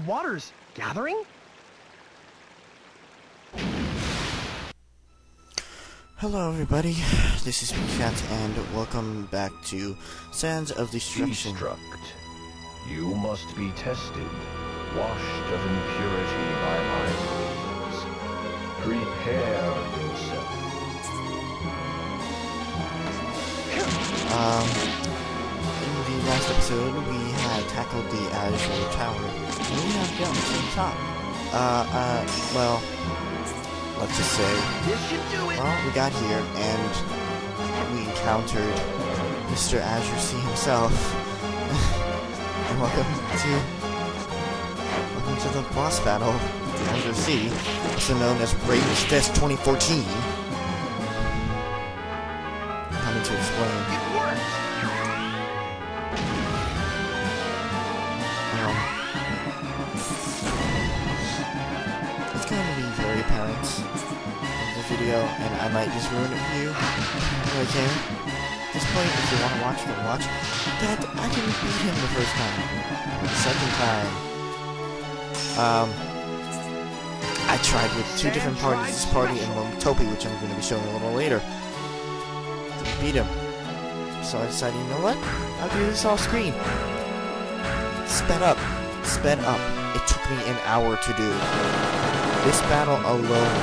water's gathering? Hello everybody, this is Cat and welcome back to Sands of Destruction. Destruct. You must be tested, washed of impurity by my ways. Prepare yourself. In the last episode we had tackled the ASURE tower and we have gotten to the top. Well, let's just say, well, we got here and we encountered Mr. ASURE himself. And welcome to the boss battle with the ASURE, also known as Ragefest 2014. Coming to explain. It worked! It's going to be very apparent in the video, and I might just ruin it for you. I care. At this point, if you want to watch, then watch. That I didn't beat him the first time. The second time, I tried with two different parties, this party and one with Topi, which I'm going to be showing a little later. Didn't beat him. So I decided, you know what? I'll do this off screen. Sped up. It took me an hour to do. This battle alone.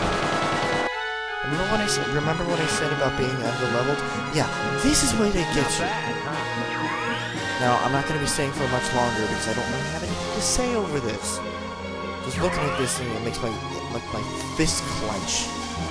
Remember what I said about being underleveled? Yeah, this is where they get you. Now, I'm not going to be staying for much longer because I don't really have anything to say over this. Just looking at this thing, it makes my fist clench.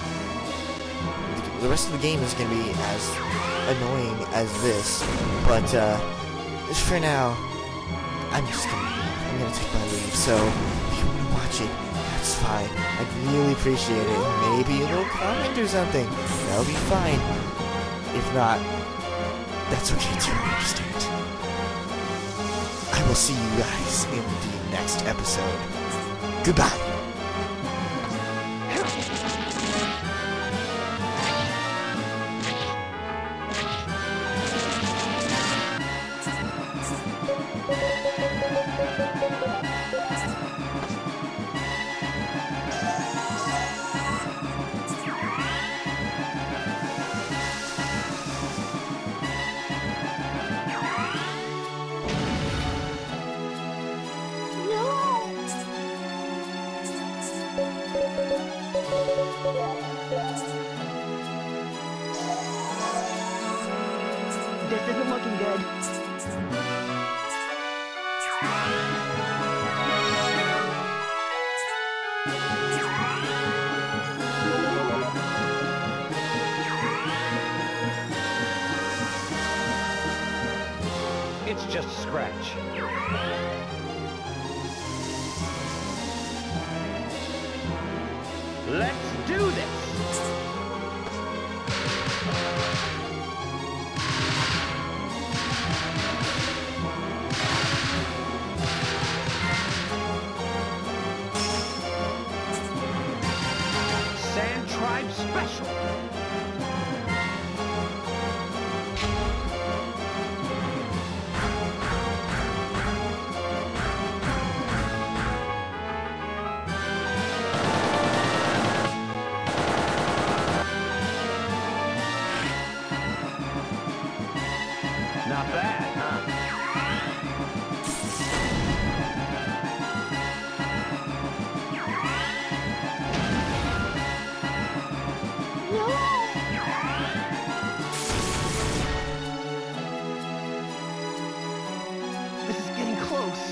The rest of the game is going to be as annoying as this, but for now, I'm gonna take my leave. So if you want to watch it, that's fine. I'd really appreciate it. Maybe a little comment or something. That'll be fine. If not, that's okay too. I understand. I will see you guys in the next episode. Goodbye. This isn't looking good. It's just a scratch. Let's do this! Sand Tribe Special! Not bad, huh? This is getting close.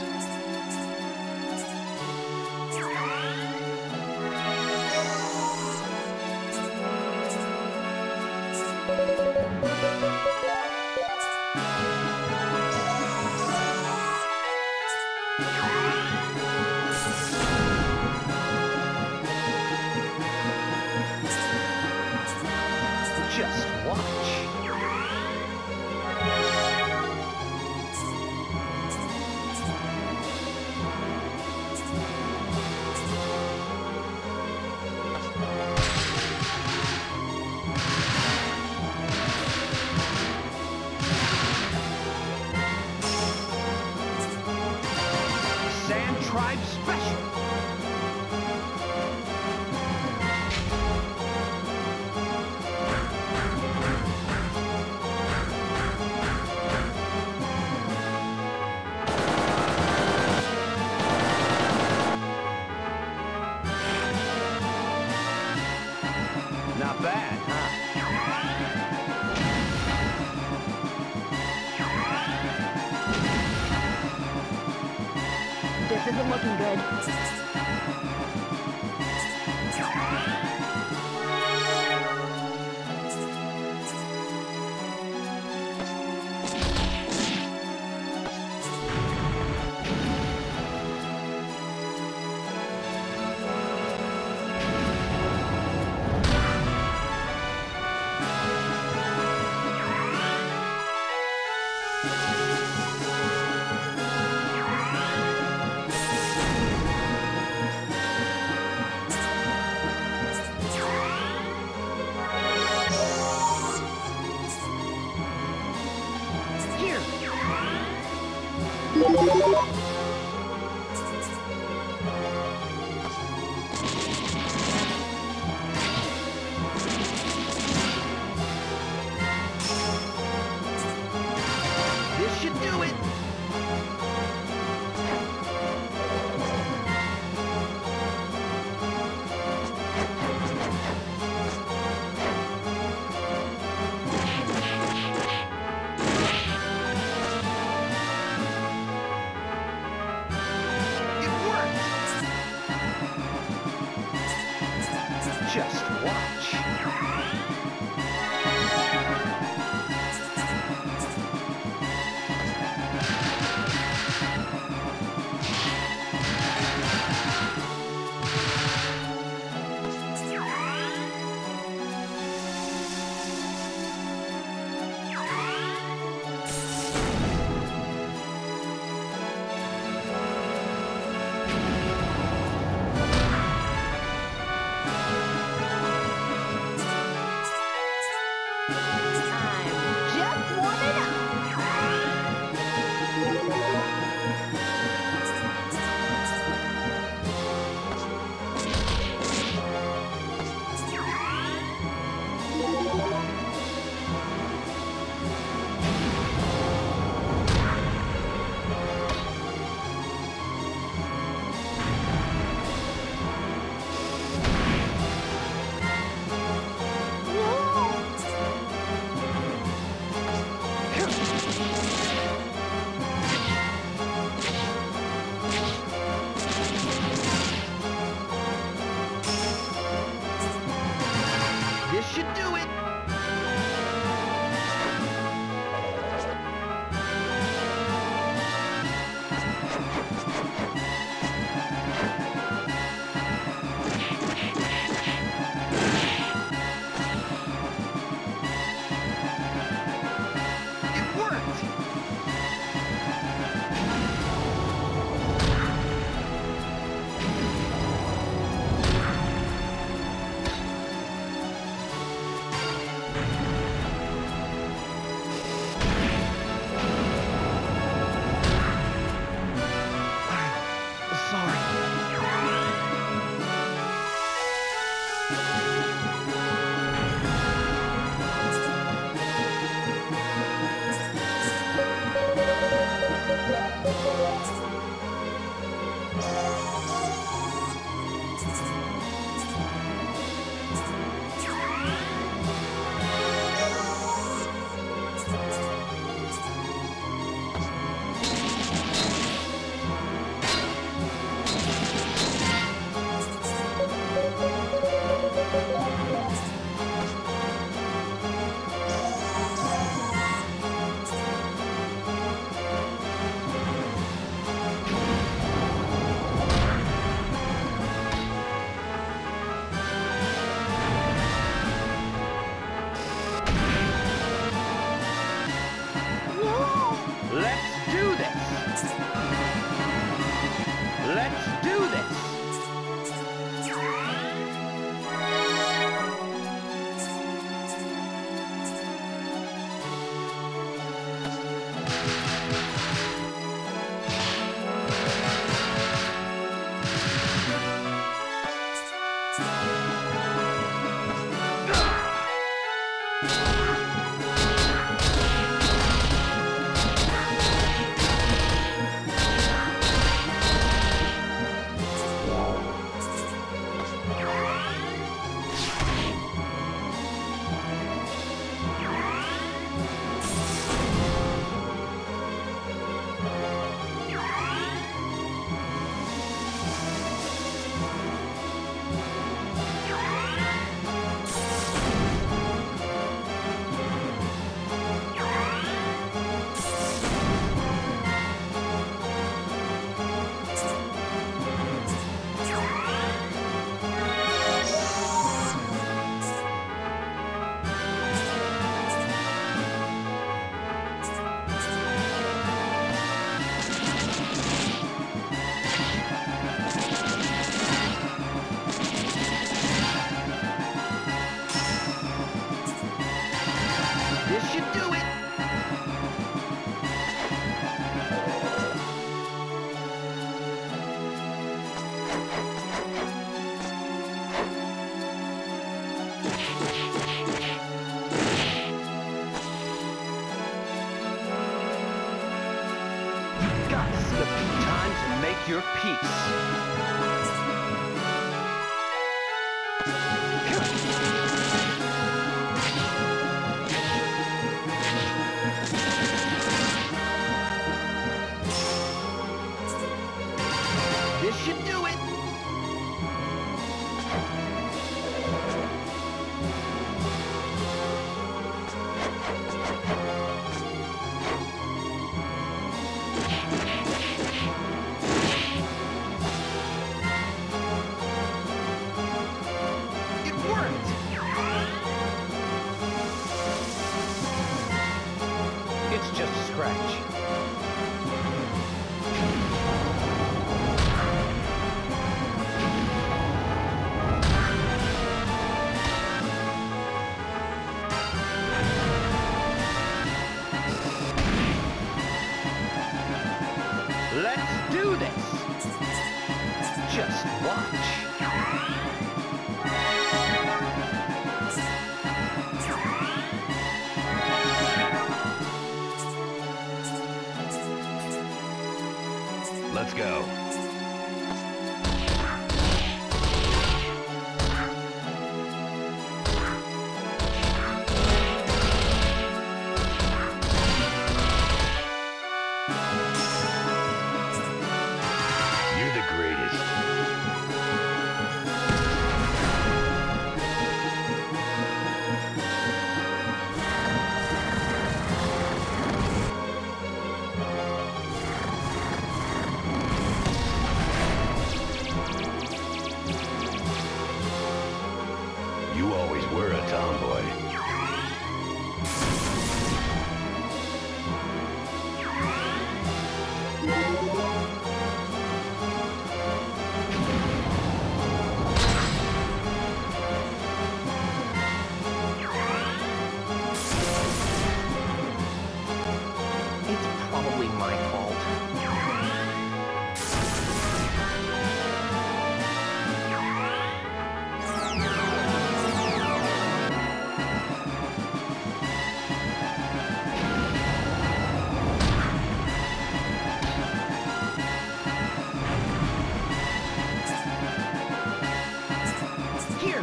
Just watch. Sand Tribe Special. isn't looking good. Here. This should do it. Time to make your peace. This should do it. It worked. It's just a scratch. Let's do this! Just watch. Let's go. You're the greatest. You always were a tomboy. It's probably my fault. Here!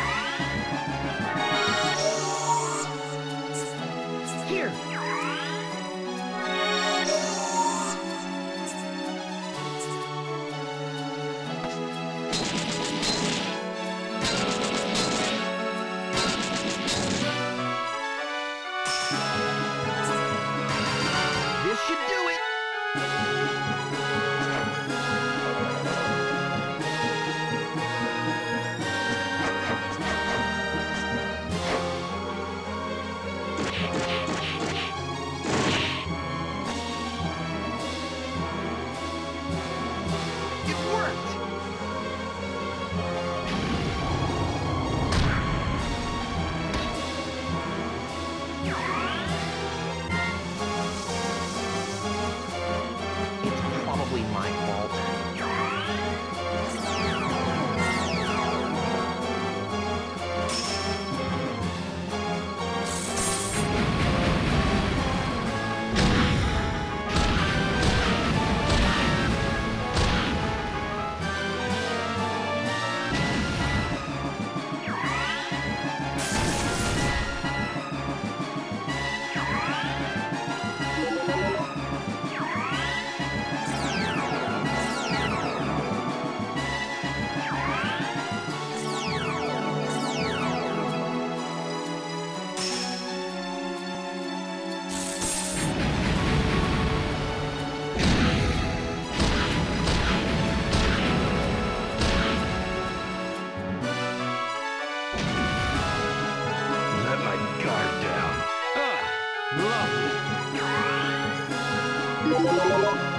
Here! This should do it! It worked! It's probably my fault. Let my guard down. Lovely.